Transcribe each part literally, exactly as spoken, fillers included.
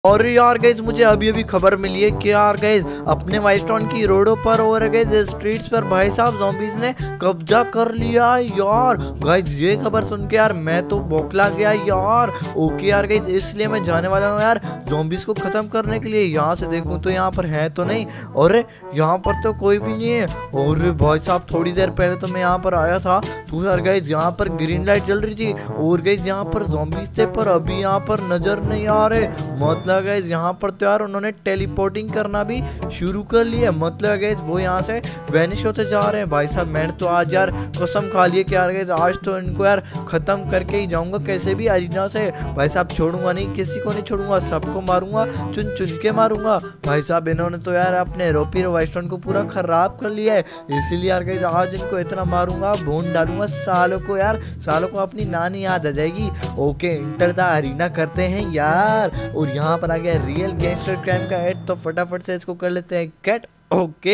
और यार गाइज मुझे अभी अभी खबर मिली है कि यार गाइज अपने वाइल्डस्टोन की रोडों पर और गाइज स्ट्रीट्स पर भाई साहब ज़ॉम्बीज ने कब्जा कर लिया है यार। गाइज ये खबर सुन के यार मैं तो बौखला गया यार। ओके यार गाइज इसलिए मैं जाने वाला हूँ यार ज़ॉम्बीज को ख़त्म करने के लिए। यहाँ से देखूँ तो यहाँ पर है तो नहीं, और यहाँ पर तो कोई भी नहीं है। और भाई साहब थोड़ी देर पहले तो मैं यहाँ पर आया था तो यार गाइज यहाँ पर ग्रीन लाइट जल रही थी और गाइज यहाँ पर ज़ॉम्बीज थे, पर अभी यहाँ पर नज़र नहीं आ रहे। मतलब गाइज यहाँ पर तो यार उन्होंने टेलीपोर्टिंग करना भी शुरू कर लिया। मतलब गाइज वो यहाँ से वैनिश होते जा रहे हैं। भाई साहब मैंने तो आज यार कसम खा ली कि यार गाइज आज तो इनको यार खत्म करके ही जाऊंगा कैसे भी अरीना से। भाई साहब छोड़ूंगा नहीं, किसी को नहीं छोड़ूंगा, सबको मारूंगा, चुन चुन के मारूंगा। भाई साहब इन्होंने तो यार अपने रोपी वाइल्डस्टोन को पूरा खराब कर लिया है, इसीलिए यार गाइज आज इनको इतना मारूंगा, भून डालूंगा सालों को। यार सालों को अपनी नानी याद आ जाएगी। ओके इंटर द अरीना करते हैं यार। और यहाँ पर आ गया रियल गैंगस्टर क्राइम का एड, तो फटाफट से इसको कर लेते हैं कैट। ओके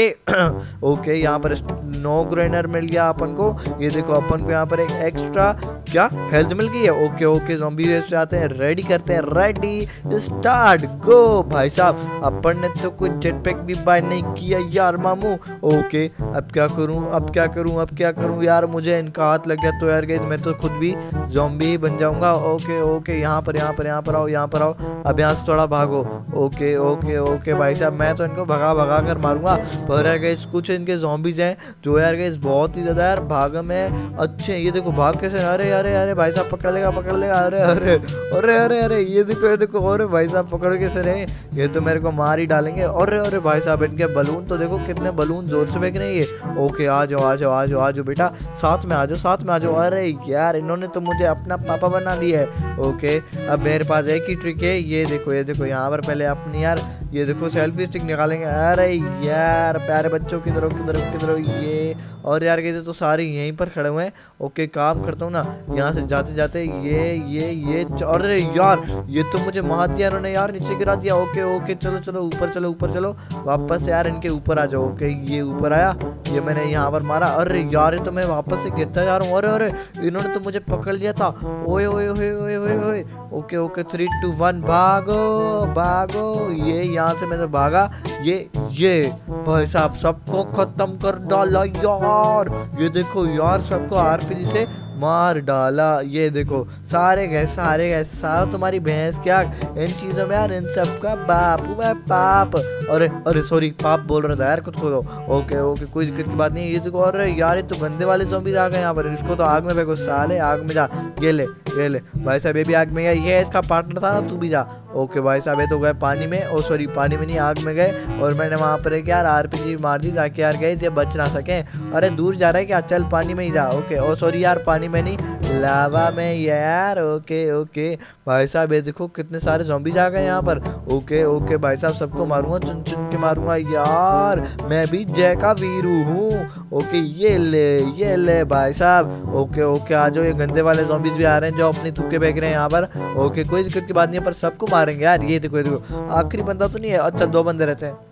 ओके यहाँ पर नो ग्रेनर मिल गया अपन को। ये देखो अपन को यहाँ पर एक एक्स्ट्रा क्या हेल्थ मिल गई है। ओके ओके ज़ॉम्बी वेव से आते हैं, रेडी करते हैं, रेडी स्टार्ट गो। भाई साहब अपन ने तो कुछ जेट पैक भी बाय नहीं किया यार मामू। ओके अब क्या करूँ अब क्या करूँ अब क्या करूँ यार, मुझे इनका हाथ लग गया तो यार गाइस मैं तो खुद भी ज़ॉम्बी ही बन जाऊंगा। ओके ओके यहाँ पर यहाँ पर यहाँ पर आओ यहाँ पर आओ, अब यहाँ से थोड़ा भागो। ओके ओके ओके भाई साहब मैं तो इनको भगा भगा कर मारूंगा। पर यार गाइस कुछ इनके ज़ॉम्बीज हैं जो यार गाइस बहुत ही ज़्यादा यार भाग में अच्छे हैं। ये देखो भाग कैसे, अरे अरे अरे भाई साहब पकड़ लेगा पकड़ लेगा, अरे अरे अरे अरे अरे ये देखो ये देखो, अरे भाई साहब पकड़ कैसे रहे, ये तो मेरे को मार ही डालेंगे। अरे अरे भाई साहब इनके बलून तो देखो कितने बलून जोर से फेंक रहे हैं। ओके आ जाओ आ जाओ आ जाओ आ जाओ बेटा, साथ में आ जाओ साथ में आ जाओ। अरे यार इन्होंने तो मुझे अपना पापा बना लिया है। ओके अब मेरे पास एक ही ट्रिक है, ये देखो ये देखो यहाँ पर पहले अपनी यार ये देखो सेल्फी स्टिक निकालेंगे। अरे यार प्यारे बच्चों की तरफ किधर किधर ये, और यार कहते तो सारे यहीं पर खड़े हुए हैं। ओके काम करता हूँ ना यहाँ से जाते जाते ये ये ये अरे यार ये तो मुझे मार दिया इन्होंने यार, नीचे गिरा दिया। ओके ओके चलो चलो ऊपर चलो ऊपर चलो वापस यार इनके ऊपर आ जाओ। ओके ये ऊपर आया, ये मैंने यहाँ पर मारा। अरे यार ये तो मैं वापस से गिरता जा रहा हूँ। अरे अरे इन्होंने तो मुझे पकड़ लिया था। ओए ओए ओए ओए ओए ओए okay okay three two one भागो भागो। ये यहाँ से मैं तो भागा, ये ये भाई साहब सबको खत्म कर डाला यार। ये देखो यार सबको आरपीजी से मार डाला। ये देखो सारे गए सारे गए सारा तुम्हारी भैंस क्या इन चीज़ों में यार, इन सब का बापू मैं पाप। अरे अरे सॉरी पाप बोल रहा था यार खुद को। ओके ओके कोई दिक्कत की बात नहीं। ये देखो अरे यार ये तो गंदे वाले ज़ॉम्बीज़ आ गए यहाँ पर, इसको तो आग में फेंको साले, आग में जा। ये ले ये ले भाई साहब ये भी आग में गया, ये इसका पार्टनर था ना तू भी जा। ओके भाई साहब ये तो गए पानी में, ओ सॉरी पानी में नहीं आग में गए, और मैंने वहाँ पर एक यार आरपीजी मार दी ताकि यार गए ये बच ना सके। अरे दूर जा रहा है क्या, चल पानी में ही जा। ओके ओ सॉरी यार पानी में नहीं लावा में यार। ओके ओके भाई साहब ये देखो कितने सारे ज़ॉम्बीज आ गए यहाँ पर। ओके ओके भाई साहब सबको मारूंगा, चुन चुन के मारूंगा यार, मैं भी जय का वीरू हूँ। ओके ये ले ये ले भाई साहब। ओके ओके आ जाओ, ये गंदे वाले ज़ॉम्बीज भी आ रहे हैं जो अपनी थूके फेंक रहे हैं यहाँ पर। ओके कोई दिक्कत की बात नहीं है, पर सबको मारेंगे यार। ये देखो ये देखो आखिरी बंदा तो नहीं है, अच्छा दो बंदे रहते हैं।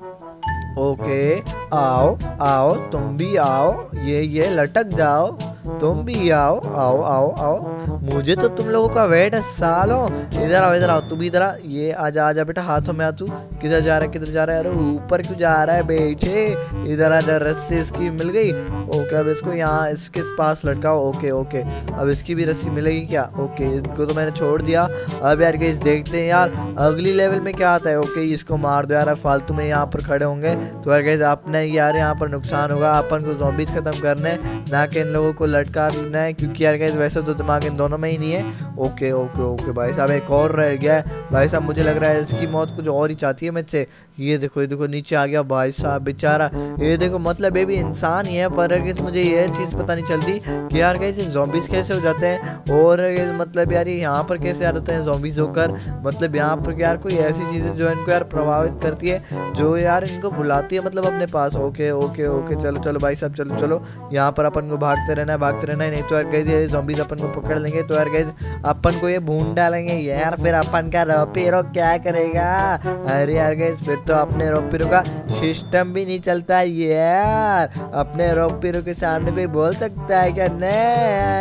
ओके आओ आओ तुम भी आओ, ये ये लटक जाओ, तुम भी आओ आओ आओ आओ, मुझे तो तुम लोगों का वेट है सालो। इधर आओ इधर आओ तू भी इधर आ, ये आजा आजा बेटा हाथों में आ। तू किधर जा रहा है किधर जा रहा है, अरे ऊपर क्यों जा रहा है बेटे, इधर आजा, रस्सी इसकी मिल गई। ओके अब इसको यहाँ इसके पास लटकाओ। ओके ओके अब इसकी भी रस्सी मिलेगी क्या। ओके इनको तो मैंने छोड़ दिया। अब यार गाइस देखते हैं यार अगली लेवल में क्या आता है। ओके इसको मार दो यार, फालतू में यहाँ पर खड़े होंगे तो यार गाइस अपने यार यहाँ पर नुकसान होगा। अपन को ज़ॉम्बीज खत्म करने ना कि इन लोगों को लटका लेना है, क्योंकि यार गाइस वैसे तो दिमाग इन दोनों में ही नहीं है। ओके ओके ओके भाई साहब एक और रह गया है। भाई साहब मुझे लग रहा है इसकी मौत कुछ और ही चाहती है मुझसे। ये देखो ये देखो नीचे आ गया भाई साहब बेचारा। ये देखो मतलब ये भी इंसान ही है, पर गाइस मुझे ये चीज़ पता नहीं चलती कि यार गाइस ज़ॉम्बीज कैसे हो जाते हैं, और मतलब यार यहाँ पर कैसे आ जाते हैं ज़ॉम्बीज होकर। मतलब यहाँ पर यार कोई ऐसी चीज़ें जो इनको यार प्रभावित करती है, जो यार इनको बुलाती है मतलब अपने पास। ओके ओके ओके चलो चलो भाई साहब चलो चलो, यहाँ पर अपन को भागते रहना है भागते रहना है, नहीं तो यार गाइस ये ज़ॉम्बीज अपन को पकड़ लेंगे तो यार गाइस अपन को ये भून डालेंगे यार, फिर अपन का रोपीरो क्या करेगा। अरे यार गाइस फिर तो अपने रोपीरो का सिस्टम भी नहीं चलता यार, अपने रोपीरो के सामने कोई बोल सकता है क्या, नहीं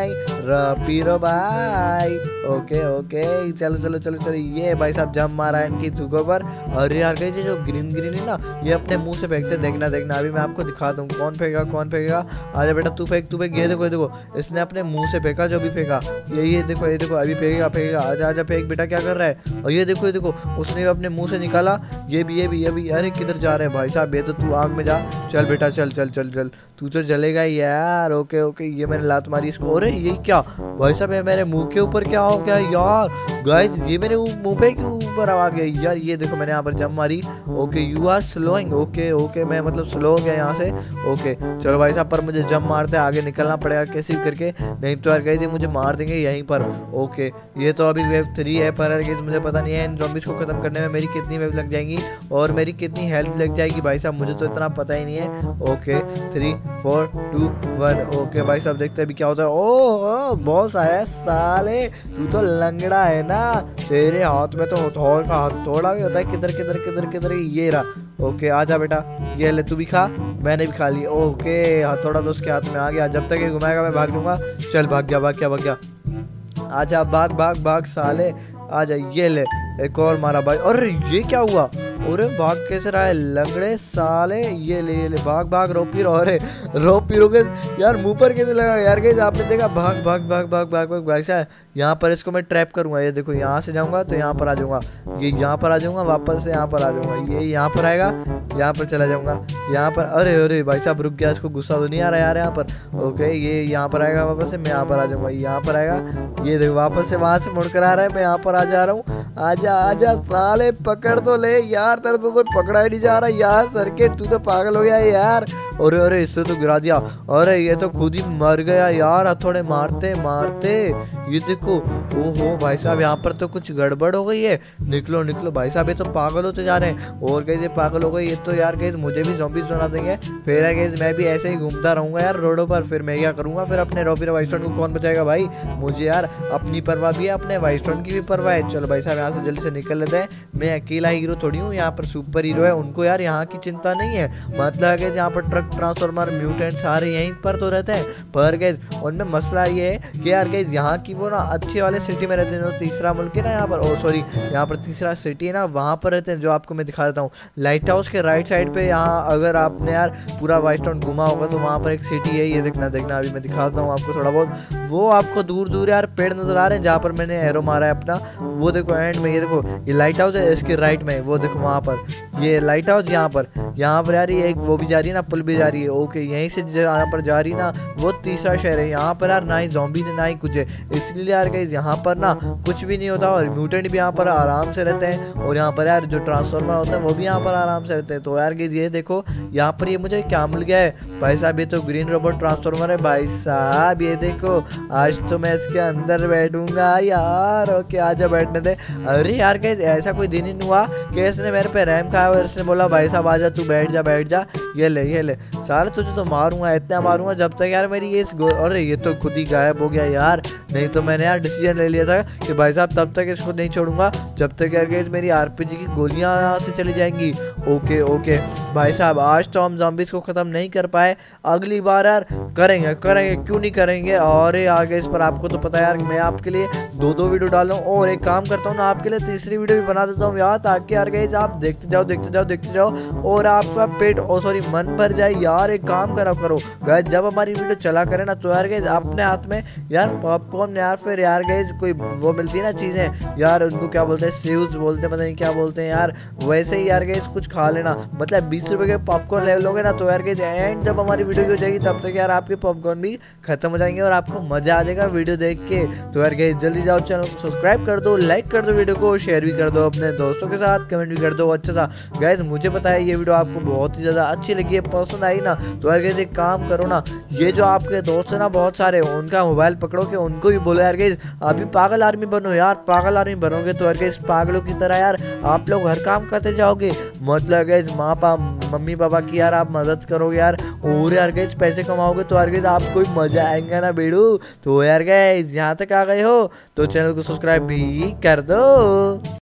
पीरो भाई। ओके ओके चलो चलो चलो चलो। ये भाई साहब जम मारा है इनकी चूकों पर। अरे यार गाइस ये जो ग्रीन ग्रीन है ना ये अपने मुंह से फेंकते, देखना देखना अभी मैं आपको दिखाता हूँ कौन फेंकेगा कौन फेंकेगा। आजा बेटा तू फेंक तू फेंक। ये देखो ये देखो इसने अपने मुंह से फेंका जो भी फेंका। ये ये देखो ये देखो अभी फेंकेगा फेंकेगा। आजा आजा फेंक बेटा क्या कर रहा है। और ये देखो ये देखो उसने भी अपने मुंह से निकाला। ये भी ये भी ये भी। अरे किधर जा रहे हैं भाई साहब, ये तो तू आग में जा। चल बेटा चल चल चल चल तू तो जलेगा यार। ओके ओके ये मैंने लात मारी इसको। अरे ये क्या भाई साहब, मेरे मुंह के ऊपर क्या हो गया यार। गाइस ये मेरे मुंह पे क्यों ऊपर आ गया यार। ये देखो मैंने यहाँ पर जम मारी। Okay you are slowing. Okay okay मैं मतलब स्लो हो गया यहाँ से। ओके चलो भाई साहब, पर मुझे जम मारते आगे निकलना पड़ेगा कैसे करके, नहीं तो यार गाइस ये मुझे मार देंगे यहीं पर। ओके ये तो अभी वेव थ्री है, पर गाइस मुझे पता नहीं है इन ज़ॉम्बीज़ को खत्म करने में मेरी कितनी वेव लग जाएंगी और मेरी कितनी हेल्थ लग जाएगी भाई साहब, मुझे तो इतना पता ही नहीं है। Okay three four two one. Okay भाई साहब देखते हैं अभी क्या होता है। ओह बॉस आया साले, तू तो लंगड़ा है ना, तेरे हाथ में तो हथौड़ का हथौड़ा भी होता है। किधर किधर किधर किधर ये रहा। ओके आजा बेटा ये ले तू भी खा, मैंने भी खा ली। ओके हथौड़ा तो उसके हाथ में आ गया, जब तक ये घुमाएगा मैं भाग लूंगा। चल भाग गया भाग गया भाग गया। आजा भाग भाग भाग साले आजा। ये ले एक और मारा भाई। अरे ये क्या हुआ, अरे भाग कैसे रहा है लंगड़े साले। ये ले ये ले भाग भाग रो पी रो। अरे रो पी रो के यार मुंह पर कैसे लगा यार। गाइस आपने देखा भाग भाग भाग भाग भाग भाग भाई साहब। यहाँ पर इसको मैं ट्रैप करूँगा। ये देखो यहाँ से जाऊँगा तो यहाँ पर आ जाऊँगा, ये यहाँ पर आ जाऊँगा वापस से यहाँ पर आ जाऊँगा, ये यहाँ पर आएगा यहाँ पर चला जाऊँगा यहाँ पर। अरे अरे भाई साहब रुक गया, इसको गुस्सा तो नहीं आ रहा यार यहाँ पर। ओके ये यहाँ पर आएगा वापस से, मैं यहाँ पर आ जाऊँगा, यहाँ पर आएगा। ये देखो वापस से वहाँ से मुड़कर आ रहा है, मैं यहाँ पर आ जा रहा हूँ। आजा आजा साले पकड़ तो ले यार, तेरे तो, तो पकड़ा ही नहीं जा रहा यार। सर्किट तू तो पागल हो गया यार। अरे अरे इससे तो गिरा दिया। अरे ये तो खुद ही मर गया यार हथौड़े मारते मारते। ये देखो ओहो भाई साहब यहाँ पर तो कुछ गड़बड़ हो गई है। निकलो निकलो भाई साहब, ये तो पागल होते जा रहे हैं। और कैसे पागल हो गए ये तो यार, कैसे मुझे भी ज़ॉम्बीज़ बना देंगे फिर है कैसे, मैं भी ऐसे ही घूमता रहूँगा यार रोडों पर। फिर मैं क्या करूँगा, फिर अपने रॉबी वाइस्टोन को कौन बचाएगा भाई। मुझे यार अपनी परवाह भी है, अपने वाइस्टोन की भी परवाह है। चलो भाई साहब यहाँ से जल्दी से निकल लेते हैं। मैं अकेला हीरो थोड़ी हूँ, यहाँ पर सुपर हीरो है, उनको यार यहाँ की चिंता नहीं है। मतलब है कि यहाँ पर ट्रक ट्रांसफॉर्मर म्यूटेंट सारे यहीं पर तो रहते हैं, पर गैस उनमें मसला ये है कि यार गैस यहाँ की वो ना अच्छे वाले सिटी में रहते हैं। जो तीसरा मुल्क है ना यहाँ पर, ओ सॉरी यहाँ पर तीसरा सिटी है ना, वहाँ पर रहते हैं। जो आपको मैं दिखा देता हूँ लाइट हाउस के राइट साइड पे, यहाँ अगर आपने यार पूरा वाइस्टोन घुमा होगा तो वहाँ पर एक सिटी है। ये देखना देखना अभी मैं दिखाता हूँ आपको थोड़ा बहुत। वो आपको दूर दूर यार पेड़ नजर आ रहे हैं जहाँ पर मैंने एरो मारा है अपना, वो देखो एंड में। ये देखो ये लाइट हाउस है, इसके राइट में वो देखो वहाँ पर ये लाइट हाउस। यहाँ पर यहाँ पर यार ये एक वो भी जा रही है ना, पुल भी जा रही है। ओके यहीं से यहाँ पर जा रही ना वो तीसरा शहर है। यहाँ पर यार ना ही ज़ॉम्बी ने ना ही कुछ है, इसलिए यार गाइस यहाँ पर ना कुछ भी नहीं होता। और म्यूटेंट भी यहाँ पर आराम से रहते हैं, और यहाँ पर यार जो ट्रांसफॉर्मर होते हैं वो भी यहाँ पर आराम से रहते हैं। तो यार गाइस ये देखो यहाँ पर ये मुझे क्या मिल गया है भाई साहब, ये तो ग्रीन रोबोट ट्रांसफॉर्मर है भाई साहब। ये देखो आज तो मैं इसके अंदर बैठूंगा यार। ओके आजा बैठने दे। अरे यार गाइस ऐसा कोई दिन ही नहीं हुआ कि इसने मेरे पे रैम खाया और इसने बोला भाई साहब आजा तू बैठ जा बैठ जा। ये ले ये ले सारे तुझे तो मारूंगा, इतना मारूंगा जब तक यार मेरी ये इस अरे ये तो खुद ही गायब हो गया यार। नहीं तो मैंने यार डिसीजन ले लिया था कि भाई साहब तब तक इसको नहीं छोड़ूंगा जब तक यार गाइस मेरी आरपीजी की गोलियां यहाँ से चली जाएंगी। ओके ओके भाई साहब आज तो हम ज़ॉम्बीज़ को ख़त्म नहीं कर पाए, अगली बार यार करेंगे करेंगे क्यों नहीं करेंगे। और आगे इस पर आपको तो पता है यार मैं आपके लिए दो दो वीडियो डाल रहा हूँ, और एक काम करता हूँ ना आपके लिए तीसरी वीडियो भी बना देता हूँ यार, ताकि यार गाइस आप देखते जाओ देखते जाओ देखते जाओ और आपका पेट ओ सॉरी मन भर जाए यार। एक काम करा करो गाइस, जब हमारी वीडियो चला करे ना तो यार गाइस अपने हाथ में यार पॉपकॉर्न यार फिर यार गाइस कोई वो मिलती है ना चीज़ें यार, उनको क्या बोलते हैं सेव्स बोलते हैं, पता नहीं क्या बोलते हैं यार, वैसे ही यार गाइस कुछ खा लेना। मतलब बीस रुपए के पॉपकॉर्न ले लोगे ना तो यार गाइस एंड जब हमारी वीडियो हो जाएगी तब तक यार आपके पॉपकॉर्न भी खत्म हो जाएंगे और आपको मजा आ जाएगा वीडियो देख के। तो यार गाइस जल्दी जाओ चैनल को सब्सक्राइब कर दो, लाइक कर दो वीडियो को, शेयर भी कर दो अपने दोस्तों के साथ, कमेंट भी कर दो अच्छा सा। गाइस मुझे पता है ये वीडियो आपको बहुत ही ज़्यादा अच्छी लगी है, पसंद आई ना, तो यार गाइस एक काम करो ना, ये जो आपके दोस्त है ना बहुत सारे, उनका मोबाइल पकड़ो के उनको भी बोलो यार गाइस अभी पागल आर्मी बनो यार। पागल आर्मी बनोगे तो यार गाइस पागलों की तरह यार आप लोग हर काम करते जाओगे। मतलब गाइस माँ पापा मम्मी पापा की यार आप मदद करोगे यार, और यार गाइस पैसे कमाओगे तो यार गाइस आपको भी मजा आएगा ना बेड़ू। तो यार गाइस यहाँ तक आ गए हो तो चैनल को सब्सक्राइब भी कर दो।